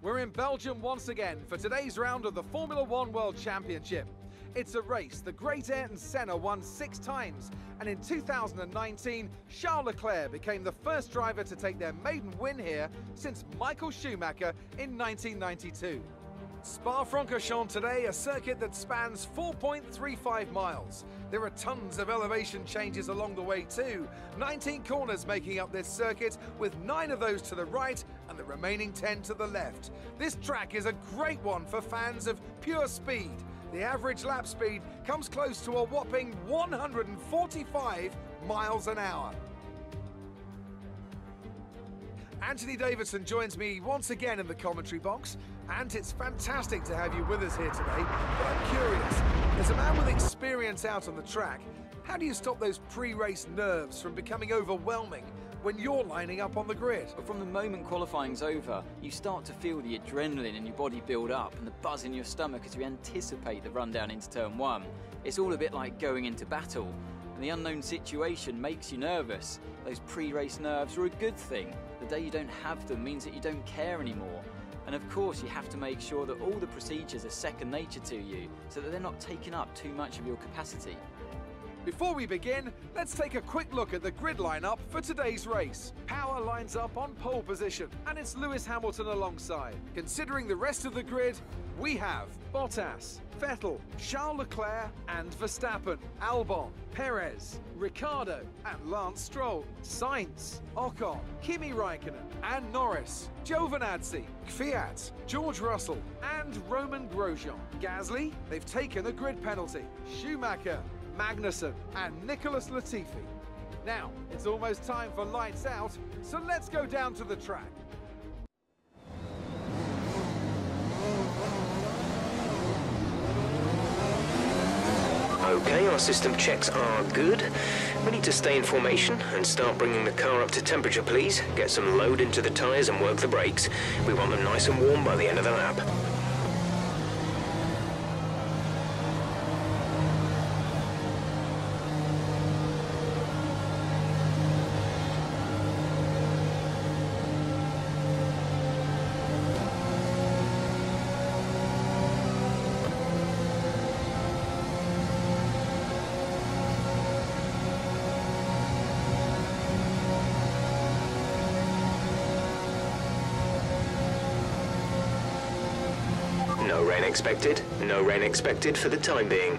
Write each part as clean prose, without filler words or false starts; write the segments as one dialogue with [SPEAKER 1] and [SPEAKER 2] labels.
[SPEAKER 1] We're in Belgium once again for today's round of the Formula One World Championship. It's a race the great Ayrton Senna won 6 times, and in 2019, Charles Leclerc became the first driver to take their maiden win here since Michael Schumacher in 1992. Spa-Francorchamps today, a circuit that spans 4.35 miles. There are tons of elevation changes along the way too. 19 corners making up this circuit, with 9 of those to the right and the remaining 10 to the left. This track is a great one for fans of pure speed. The average lap speed comes close to a whopping 145 miles an hour. Anthony Davidson joins me once again in the commentary box, and it's fantastic to have you with us here today. But I'm curious, as a man with experience out on the track, how do you stop those pre-race nerves from becoming overwhelming when you're lining up on the grid?
[SPEAKER 2] From the moment qualifying's over, you start to feel the adrenaline in your body build up and the buzz in your stomach as you anticipate the run down into turn 1. It's all a bit like going into battle, and the unknown situation makes you nervous. Those pre-race nerves are a good thing. The day you don't have them means that you don't care anymore. And of course, you have to make sure that all the procedures are second nature to you, so that they're not taking up too much of your capacity.
[SPEAKER 1] Before we begin, let's take a quick look at the grid lineup for today's race. Power lines up on pole position, and it's Lewis Hamilton alongside. Considering the rest of the grid, we have Bottas, Vettel, Charles Leclerc and Verstappen, Albon, Perez, Ricciardo and Lance Stroll, Sainz, Ocon, Kimi Raikkonen and Norris, Giovinazzi, Kvyat, George Russell and Roman Grosjean. Gasly, they've taken a grid penalty. Schumacher, Magnussen and Nicholas Latifi. Now, it's almost time for lights out, so let's go down to the track.
[SPEAKER 3] Okay, our system checks are good. We need to stay in formation and start bringing the car up to temperature, please. Get some load into the tyres and work the brakes. We want them nice and warm by the end of the lap. No rain expected. No rain expected for the time being.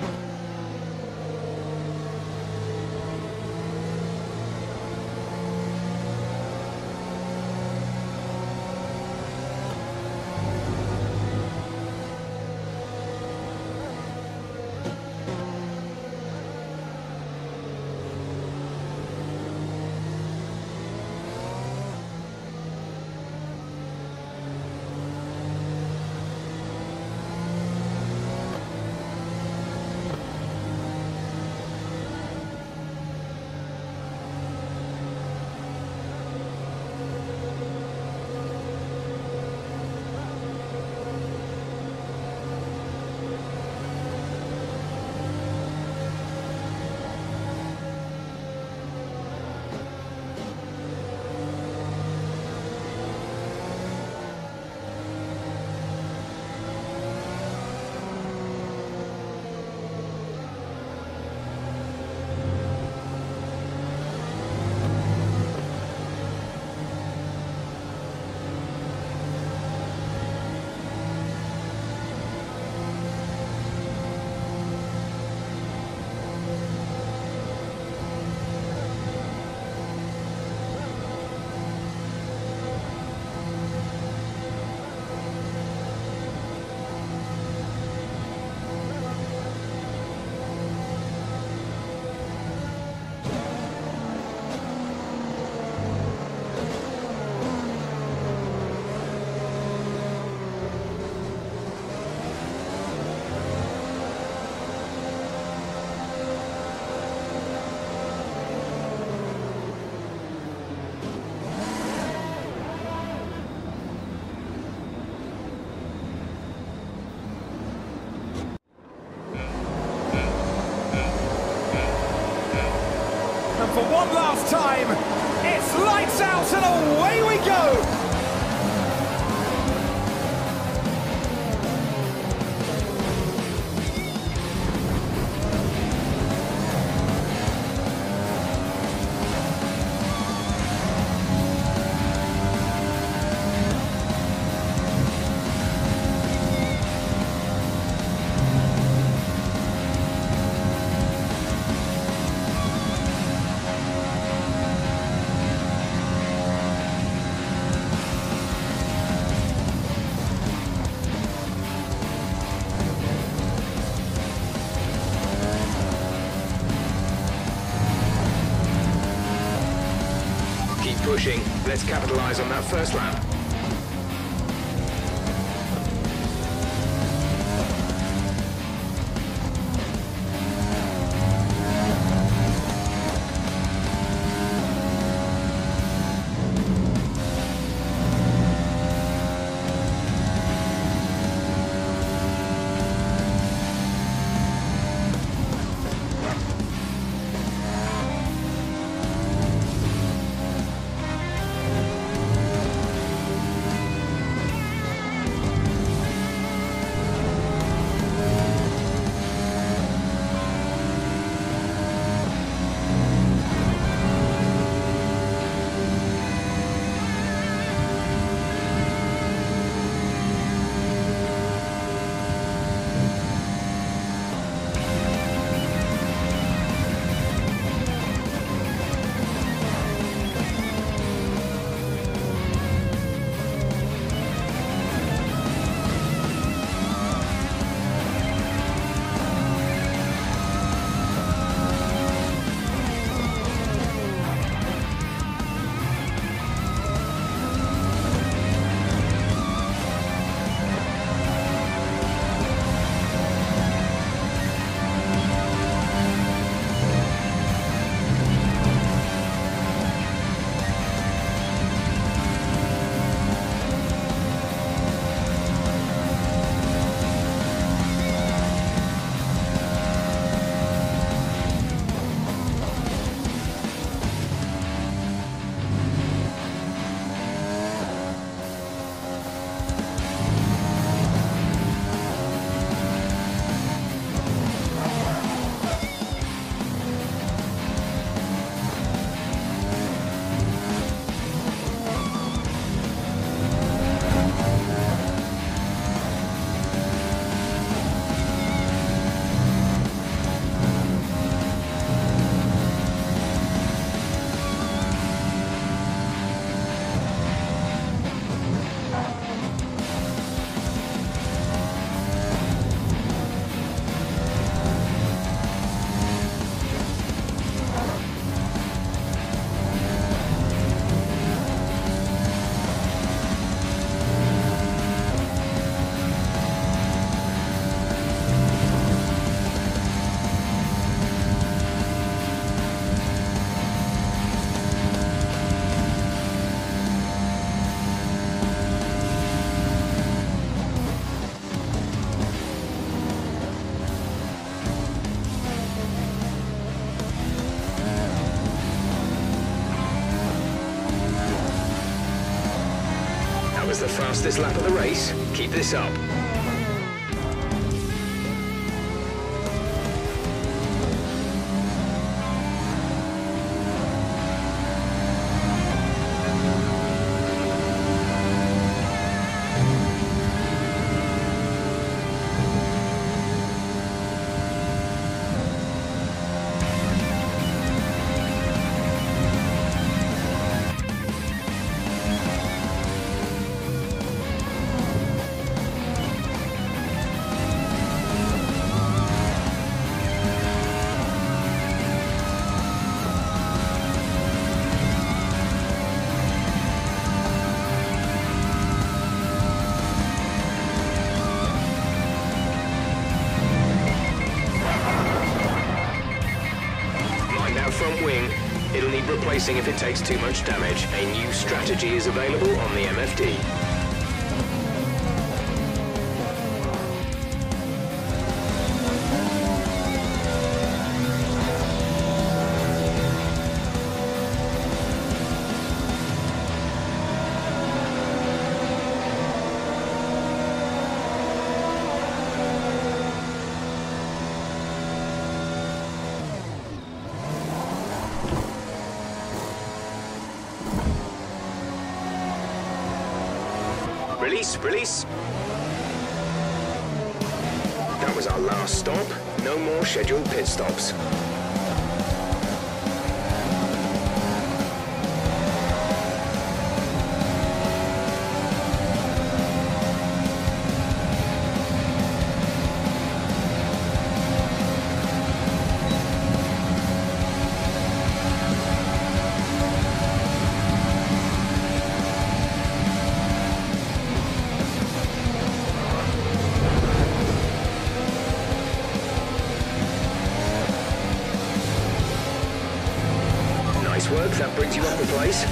[SPEAKER 1] And for one last time, it's lights out and away we go!
[SPEAKER 3] pushing. Let's capitalise on that first lap. Was the fastest lap of the race. Keep this up. Front wing. It'll need replacing if it takes too much damage. A new strategy is available on the MFD. Release. That was our last stop. No more scheduled pit stops. Nice work, that brings you up a place.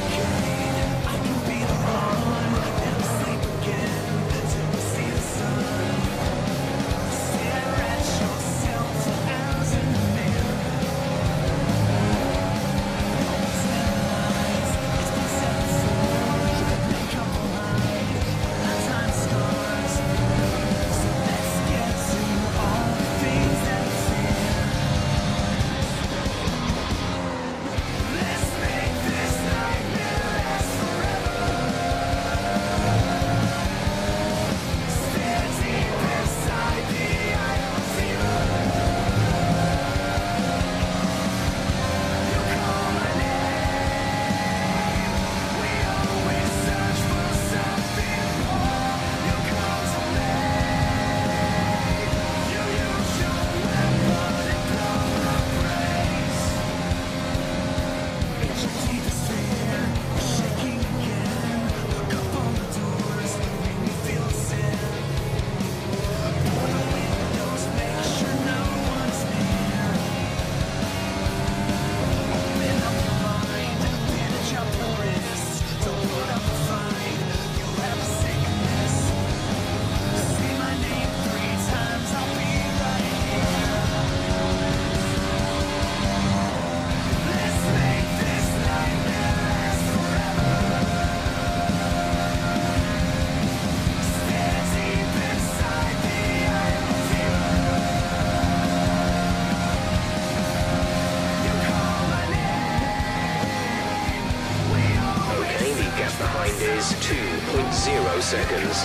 [SPEAKER 3] Is 2.0 seconds.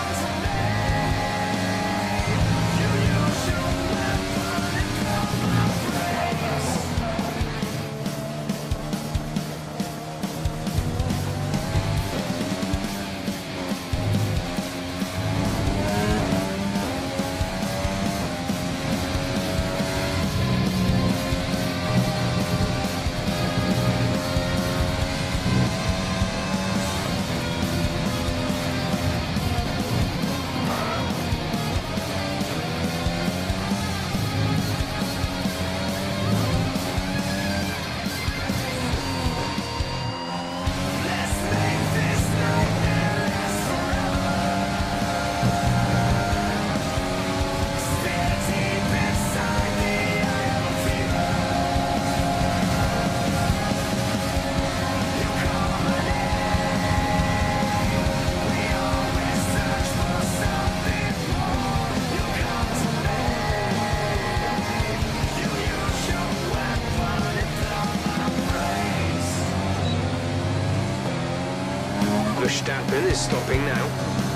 [SPEAKER 3] Verstappen is stopping now.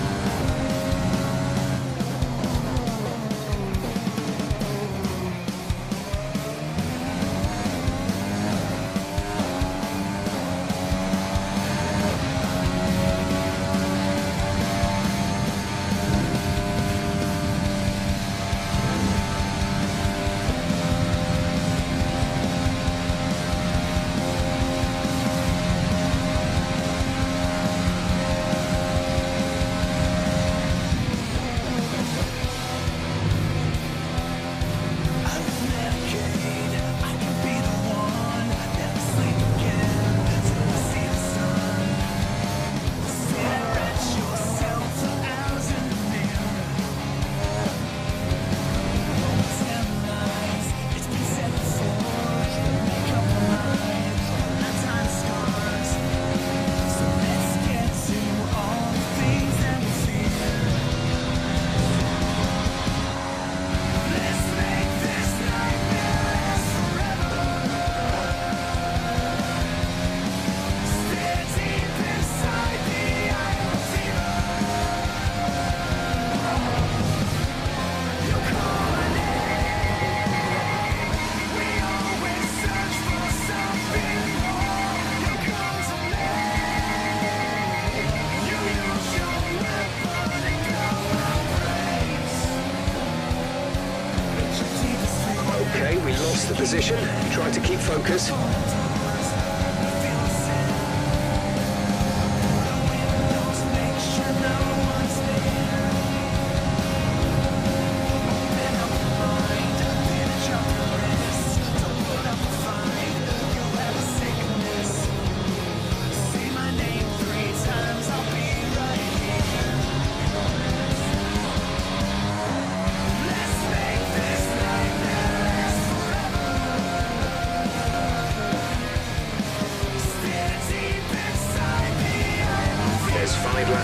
[SPEAKER 3] We lost the position, trying to keep focus.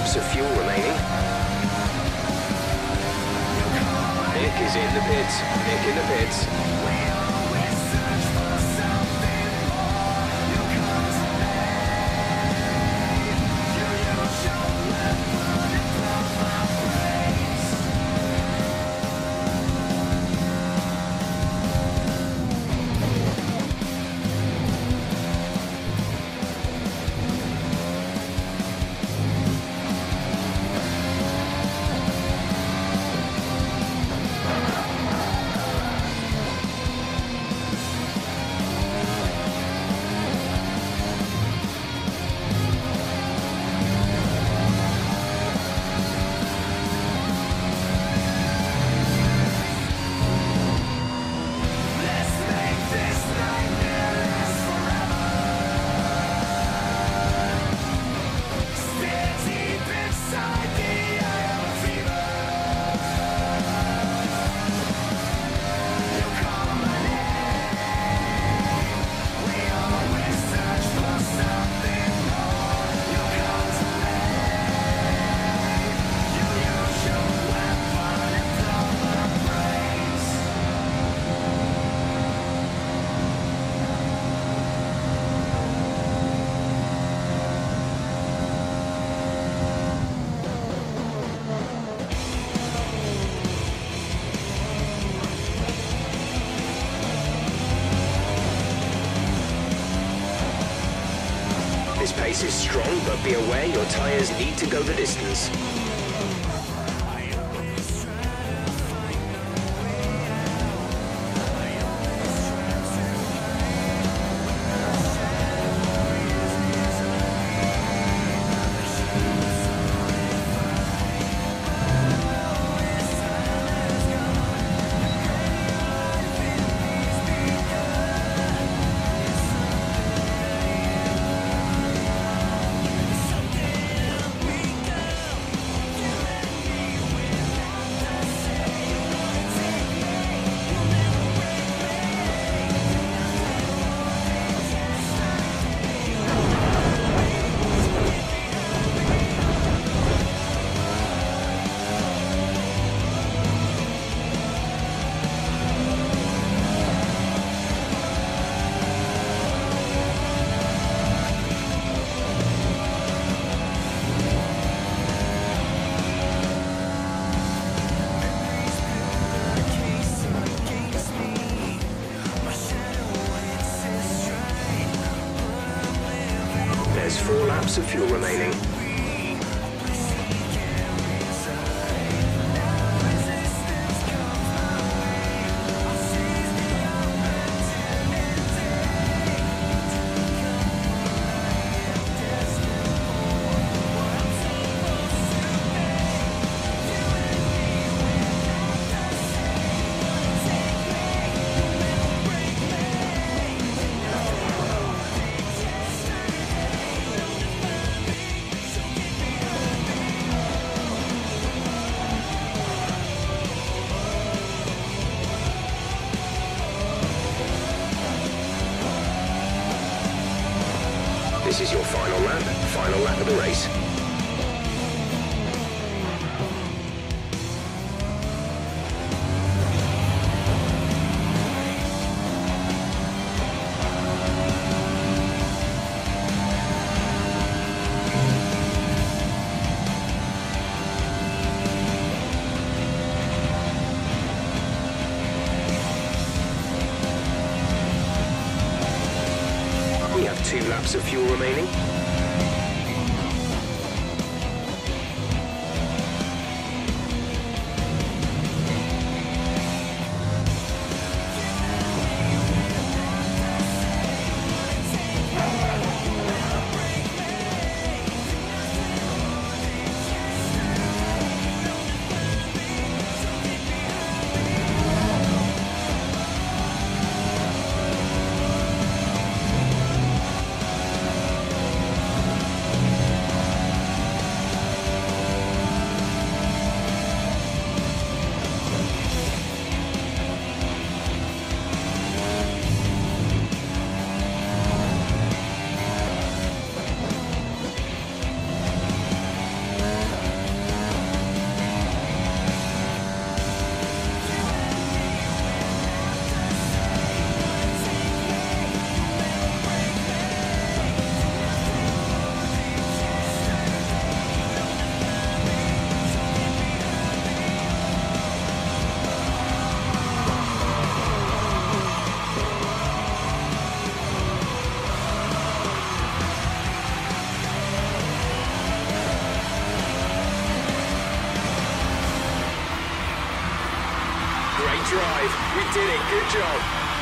[SPEAKER 3] laps of fuel remaining. Nick is in the pits. Nick in the pits. This pace is strong, but be aware your tyres need to go the distance. There's 4 laps of fuel remaining. This is your final lap of the race. We have 2 laps of fuel remaining. guys. We did it. Good job.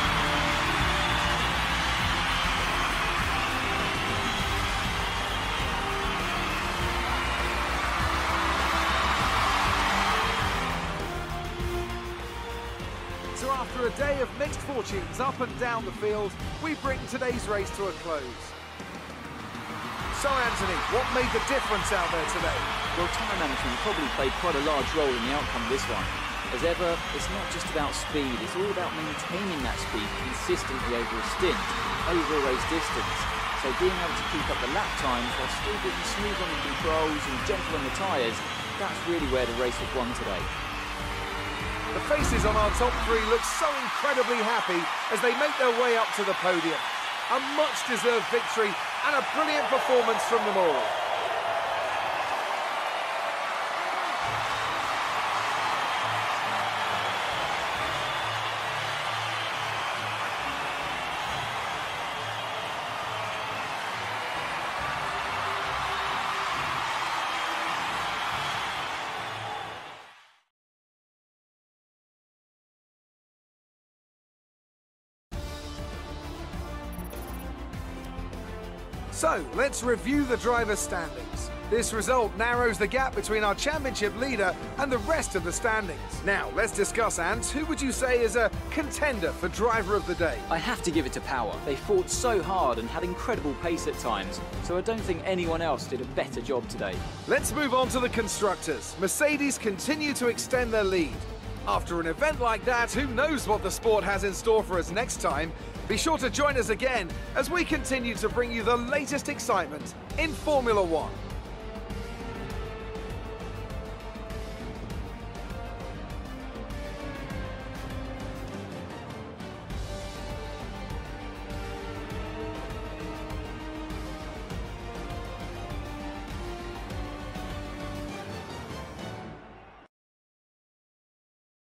[SPEAKER 1] So after a day of mixed fortunes up and down the field, we bring today's race to a close. So Anthony, what made the difference out there today?
[SPEAKER 2] Well, time management probably played quite a large role in the outcome of this one. As ever, it's not just about speed, it's all about maintaining that speed consistently over a stint, over a race distance. So being able to keep up the lap times while still being smooth on the controls and gentle on the tyres, that's really where the race was won today.
[SPEAKER 1] The faces on our top three look so incredibly happy as they make their way up to the podium. A much-deserved victory and a brilliant performance from them all. So, let's review the drivers' standings. This result narrows the gap between our championship leader and the rest of the standings. Now, let's discuss, Ant, who would you say is a contender for driver of the day?
[SPEAKER 2] I have to give it to Power. They fought so hard and had incredible pace at times, so I don't think anyone else did a better job today.
[SPEAKER 1] Let's move on to the constructors. Mercedes continue to extend their lead. After an event like that, who knows what the sport has in store for us next time? Be sure to join us again as we continue to bring you the latest excitement in Formula One.